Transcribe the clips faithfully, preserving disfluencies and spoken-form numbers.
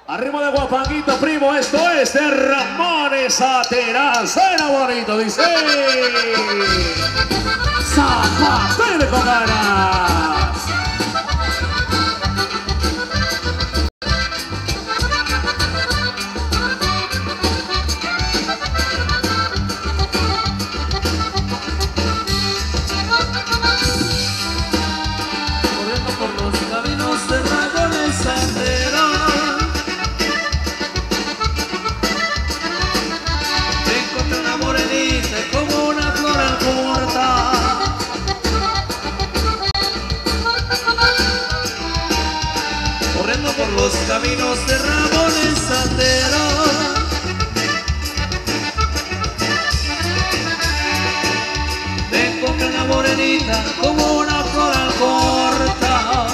Arriba de Guapanguito, primo, esto es de Ramones Aterán. Suena bonito, dice. Zapatele con ganas. Corriendo por los caminos de Ramones Aterán, encontré una morenita como una flor alcorta. Corriendo por los caminos de Ramones Aterán, me encontré una morenita como una flor alcorta.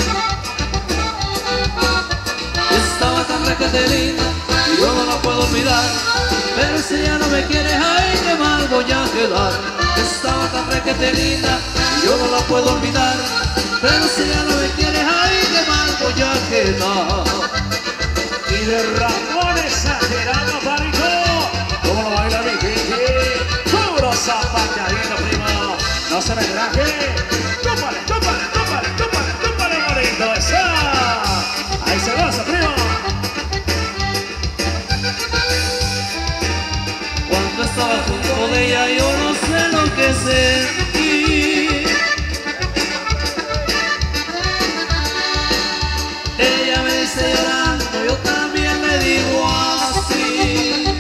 Estaba tan requete linda y yo no la puedo olvidar, pero si ella no me quiere, ay, qué mal voy a quedar. Estaba tan requete linda y yo no la puedo olvidar, pero si ella no me quiere, ay, qué mal voy a quedar. Y de Ramones Aterán, Guapanguito, ¿cómo lo baila mi gente? Puro zapateadito, primo, no se me traje. Tópale, tópale, tópale, tópale, tópale, bonito, esa. Ahí se goza, primo. Cuando estaba junto de ella yo no sé lo que sentí. Ella me dice llorando, yo también le digo así.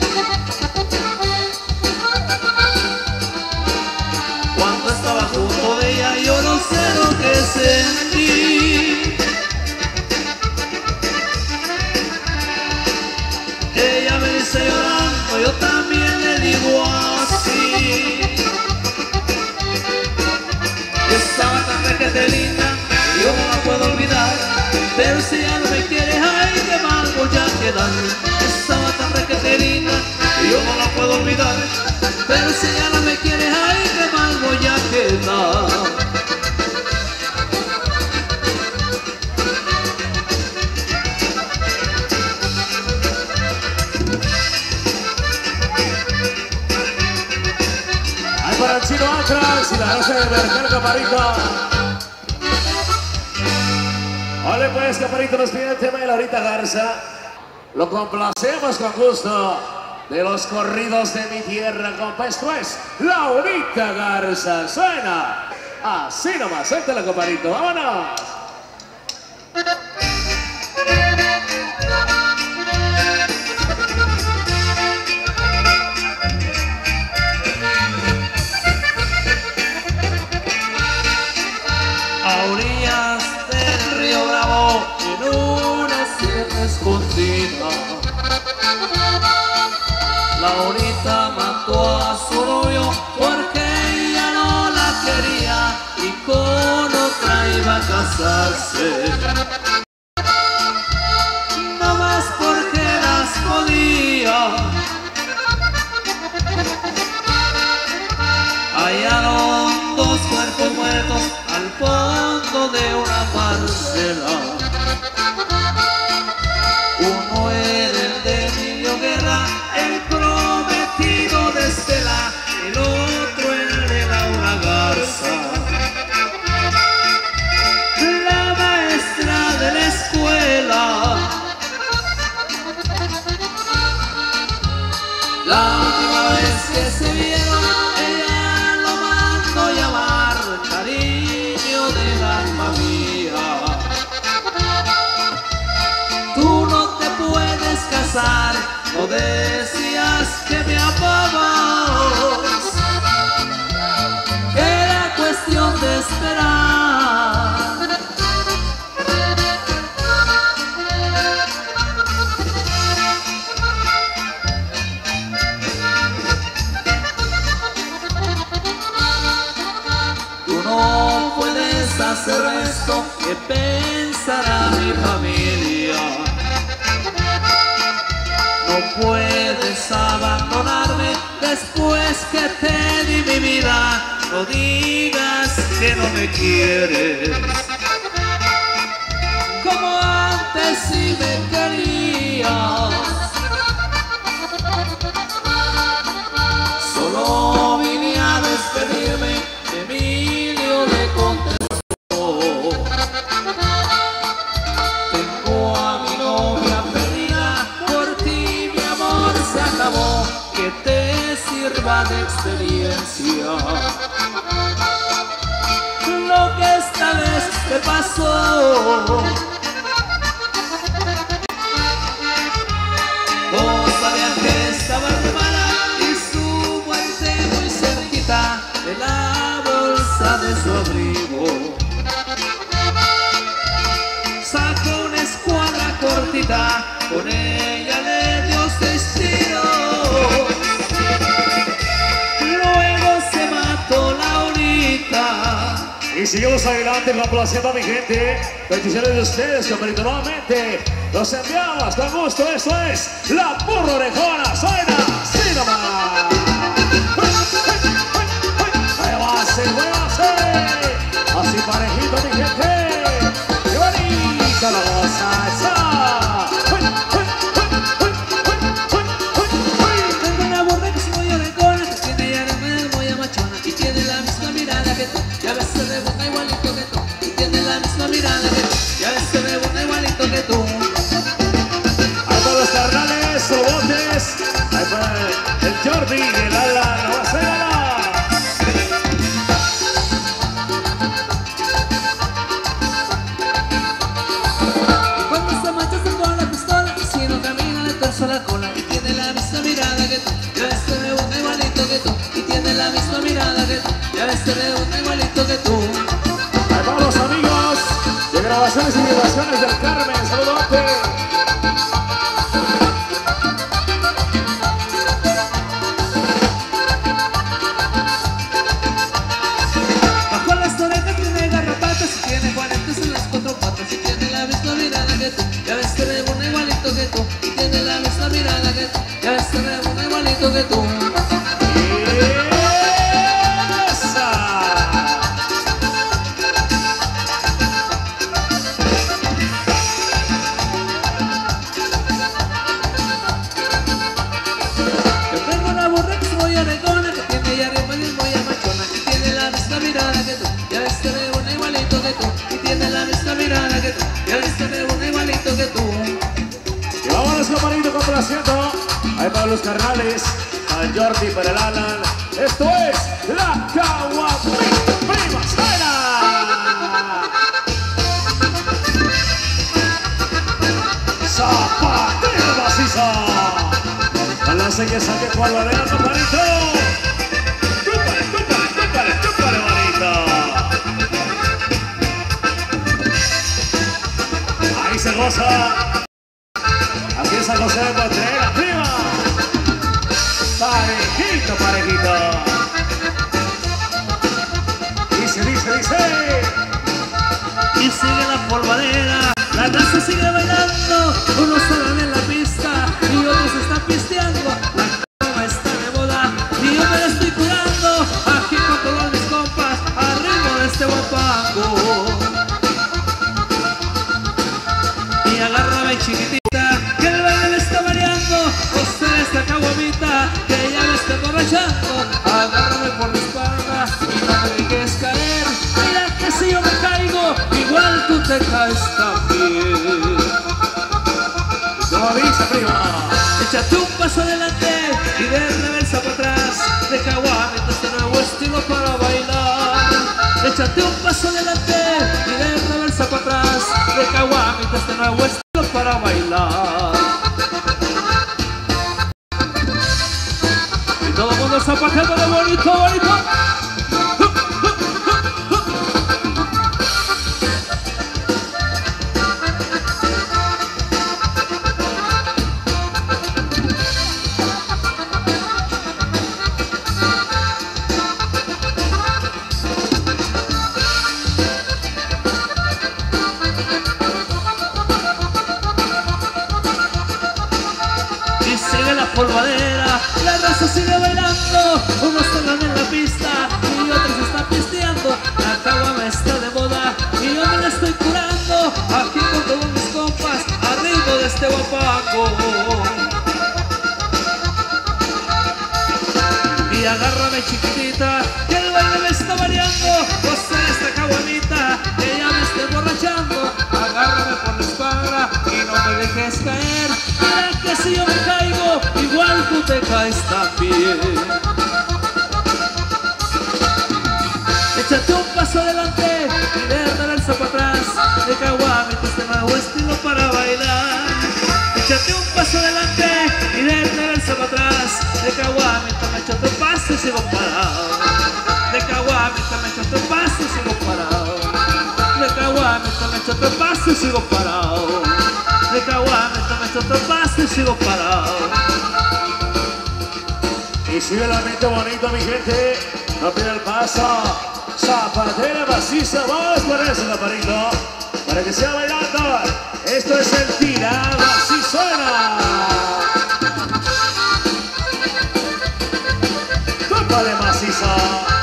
Cuando estaba junto de ella yo no sé lo que sentí. Ella me dice llorando, yo también le digo así. Estaba tan requete linda y yo no la puedo olvidar, pero si ella no me quiere, ay, qué mal voy a quedar. Estaba tan requete linda y yo no la puedo olvidar, pero si ella no me quiere, ay, qué mal voy a quedar. Para el chino atrás y la raza de Mercado, Caparito. Ole pues, Caparito, nos pide el tema de Laurita Garza. Lo complacemos con gusto de los corridos de mi tierra, compa. Esto es Laurita Garza. Suena así nomás. Suéltala, Caparito. Vámonos. A orillas del río Bravo, en una sierra escondida, Laurita mató a su novio porque ella no la quería y con otra iba a casarse. No más porque las podía. Hallaron dos cuerpos muertos al fondo de una parcela. Uno era el de Emilio Guerra, el prometido de Estela, el otro el de Laura Garza, la maestra de la escuela. La última vez que se vieron, ella lo mandó llamar cariño del alma mía. Tú no te puedes casar, no decías que me amabas. Era cuestión de esperar. No puedes hacer esto, que pensará mi familia. No puedes abandonarme después que te di mi vida. No digas que no me quieres como antes si me querías. gran experiencia. Lo que esta vez te pasó, no sabía que estaba hermana y su muerte muy cerquita de la bolsa de su abrigo. Sacó una escuadra cortita, con ella le dio seis tiros. Luego se mató Laurita. Y seguimos adelante complaciendo a mi gente. Peticiones de ustedes, camarito, nuevamente los enviamos con gusto. Esto es La Burra Orejona. Suena así nomás. Muévase, muévase. Así parejito, mi gente. ¡Qué bonita la salsa! Tengo una burra que es muy orejona, que tiene ya de muy amachona y tiene la misma mirada que tú. Ya ves, se rebota igualito que tú y tiene la misma mirada que tú. Ya ves, se rebota igualito que tú. A todos los carnales, robotes, ahí va el Jordi y el Alan, no va a ser nada. La cola y tiene la misma mirada que tú. Ya ves, se rebota igualito que tú y tiene la misma mirada que tú. Ya ves, se rebota igualito que tú. Ahí van los amigos de Grabaciones y Vibraciones del Carmen. Saludote. Bajo las orejas tiene garrapatas y tiene cuarentos en las cuatro patas y tiene la misma mirada que tú. Ya ves, se rebota igualito que tú. Tiene la misma mirada que tú, ya ves, se rebota igualito que tú. ¡Esa! Yo tengo una burra que es muy orejona, que tiene ya arriba y es muy amachona y tiene la misma mirada que tú, ya ves, se rebota igualito que tú y tiene la misma mirada que tú, ya ves, se rebota igualito que tú. Y vámonos, camarito, complaciendo. Ahí para los carnales, al Jordi, para el Alan. Esto es La Caguamita Prima. ¡Suena! ¡Zapatero macizo! Balance que saque cual la vea, camarito. ¡Chúpale, chúpale, chúpale, chúpale, bonito! Ahí se goza. Aquí es San José de Contreras, prima. Parejito, parejito. Dice, dice, dice. Y sigue la polvadera, la raza sigue bailando. Unos salen en la pista y otros están pisteando. La cama está de moda y yo me la estoy curando. Aquí con todos mis compas, al ritmo de este guapango. Y agárrame chiquitita, que el baile me está mareando. Usted esta caguamita, que ya me está emborrachando. Agárrame por la espalda y no me dejes caer. Mira que si yo me caigo, igual tú te caes también. Como dice, prima. Échate un paso adelante y de reversa para atrás. De caguamita este nuevo estilo para bailar. Échate un paso adelante y de reversa para atrás. De caguamita este nuevo estilo para bailar. Y todo el mundo zapateando de bonito, bonito. Polvadera, la raza sigue bailando, unos tocan en la pista y otros están pisteando. La caguama está de moda y yo me la estoy curando. Aquí con todos mis compas, al ritmo de este guapaco. Y agárrame chiquitita, que el baile me está variando. Pues en esta caguamita, que ya me estoy emborrachando. Agárrame por la espalda y no me dejes caer. Mira que si yo me caigo, igual tú te caes también. Échate un paso adelante y de reversa para atrás. De caguamita me echo otro paso y sigo parado. De caguamita me echo otro paso y sigo parado. De caguamita me echo otro paso y sigo parado. De caguamita me echo otro paso y sigo parado. Y sigue el ambiente bonito, mi gente. No pide el paso. Zapatera maciza, vamos por eso, Zaparito. Para que sea bailando. Esto es el tirado, así suena. Tópale maciza.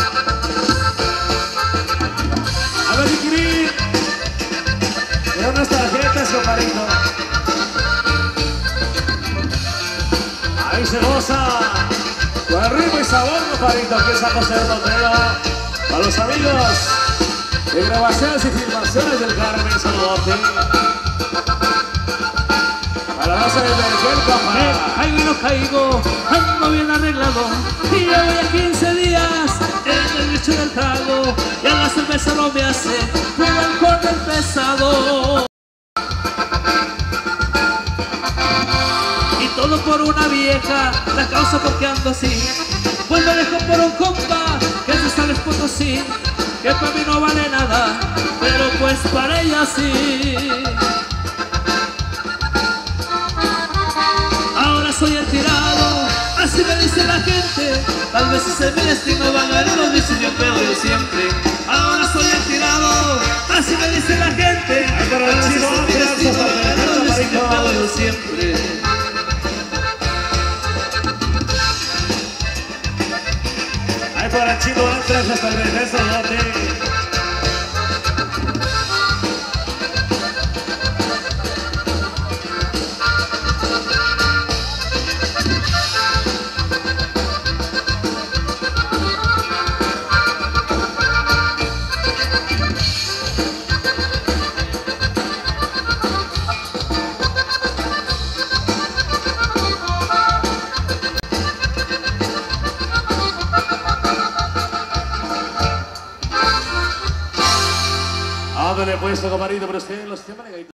A ver, Kiri. Mira unas tarjetas, Zaparito. Ahí se goza. Con ritmo y sabor, Zaparito. Aquí está José Montero. A los amigos de grabaciones y filmaciones del Carmen, saludote. A la raza de Vergel, papá. Caigo y no caigo, ando bien arreglado. Y ya voy a quince días en el bicho del trago. Y a la cerveza no me hace un alcohol del pesado. Y todo por una vieja, la causa porque ando así. Pues me dejo por un compa que se sale Potosí, que para mí no vale nada, pero pues para ella sí. Ahora soy el tirado, así me dice la gente. Tal vez ese es mi destino, van a ver lo dice yo pedo yo siempre. Ahora soy el tirado, así me dice la gente. Tal vez ese es mi destino, van a ver lo dice yo pedo yo siempre. Para el chino Andrés hasta el regreso, ¿dónde? Ándale puesto, camarito, pero usted los temas